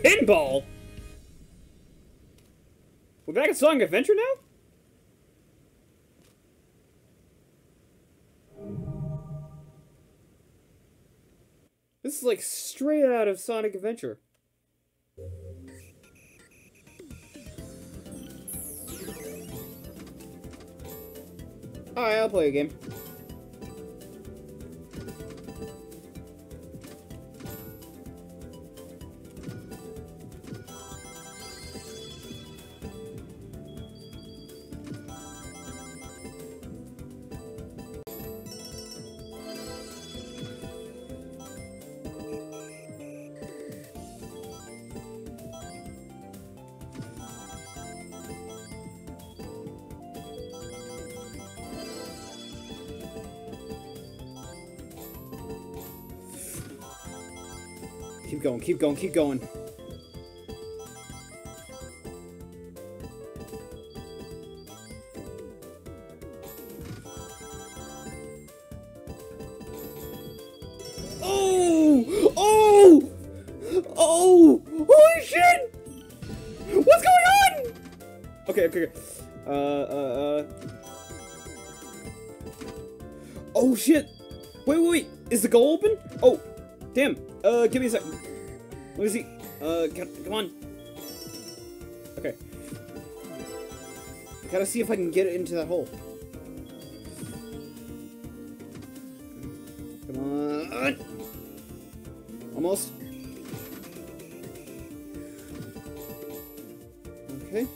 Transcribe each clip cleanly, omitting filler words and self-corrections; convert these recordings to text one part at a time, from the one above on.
Pinball? We're back at Sonic Adventure now? This is like straight out of Sonic Adventure. Alright, I'll play a game. Keep going, keep going, keep going. Oh! Oh! Oh! Holy shit! What's going on? Okay, okay, okay. Oh shit! Wait, wait, wait! Is the goal open? Oh! Damn! Give me a second. Let me see. Come on. Okay. I gotta see if I can get it into that hole. Come on. Almost. Okay.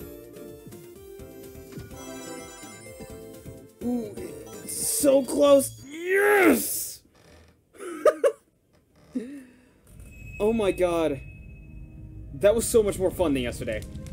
Ooh, it's so close. Yes! Oh my god. That was so much more fun than yesterday.